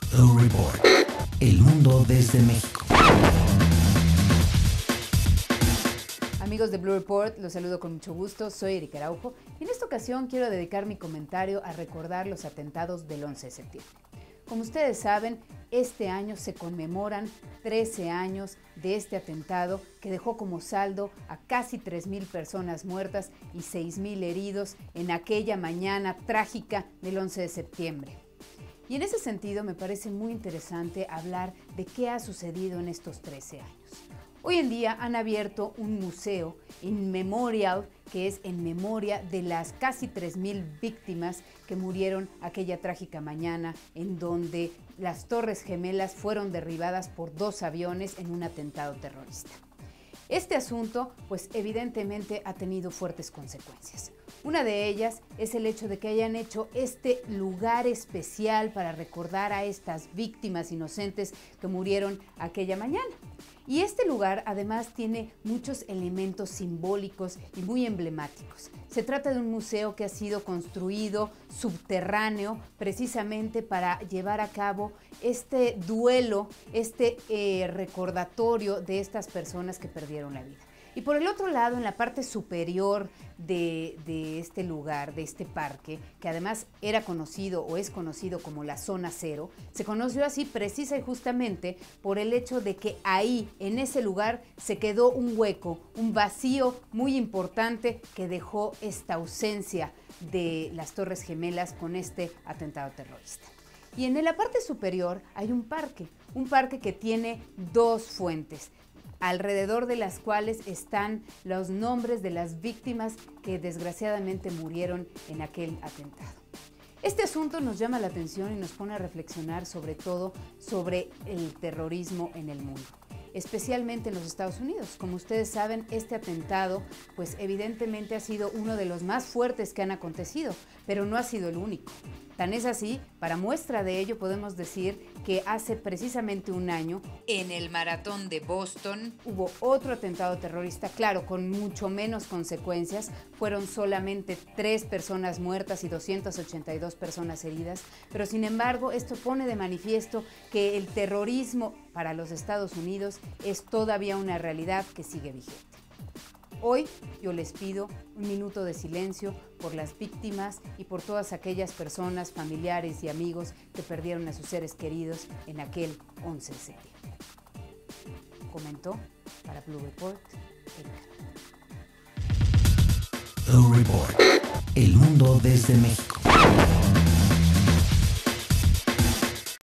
Blue Report. El mundo desde México. Amigos de Blue Report, los saludo con mucho gusto, soy Erika Araujo y en esta ocasión quiero dedicar mi comentario a recordar los atentados del 11 de septiembre. Como ustedes saben, este año se conmemoran 13 años de este atentado que dejó como saldo a casi 3,000 personas muertas y 6,000 heridos en aquella mañana trágica del 11 de septiembre. Y en ese sentido me parece muy interesante hablar de qué ha sucedido en estos 13 años. Hoy en día han abierto un museo, In Memorial, que es en memoria de las casi 3,000 víctimas que murieron aquella trágica mañana en donde las Torres Gemelas fueron derribadas por 2 aviones en un atentado terrorista. Este asunto, pues evidentemente ha tenido fuertes consecuencias. Una de ellas es el hecho de que hayan hecho este lugar especial para recordar a estas víctimas inocentes que murieron aquella mañana. Y este lugar además tiene muchos elementos simbólicos y muy emblemáticos. Se trata de un museo que ha sido construido subterráneo precisamente para llevar a cabo este duelo, recordatorio de estas personas que perdieron la vida. Y por el otro lado, en la parte superior de este lugar, de este parque, que además era conocido o es conocido como la Zona Cero, se conoció así precisa y justamente por el hecho de que ahí, en ese lugar, se quedó un hueco, un vacío muy importante que dejó esta ausencia de las Torres Gemelas con este atentado terrorista. Y en la parte superior hay un parque que tiene 2 fuentes, alrededor de las cuales están los nombres de las víctimas que desgraciadamente murieron en aquel atentado. Este asunto nos llama la atención y nos pone a reflexionar sobre todo sobre el terrorismo en el mundo, especialmente en los Estados Unidos. Como ustedes saben, este atentado pues evidentemente ha sido uno de los más fuertes que han acontecido, pero no ha sido el único. Tan es así, para muestra de ello podemos decir que hace precisamente un año, en el maratón de Boston, hubo otro atentado terrorista, claro, con mucho menos consecuencias. Fueron solamente 3 personas muertas y 282 personas heridas, pero sin embargo esto pone de manifiesto que el terrorismo para los Estados Unidos es todavía una realidad que sigue vigente. Hoy yo les pido un minuto de silencio por las víctimas y por todas aquellas personas, familiares y amigos que perdieron a sus seres queridos en aquel 11 de septiembre. Comentó para Blue Report, Erika. Blue Report. El mundo desde México.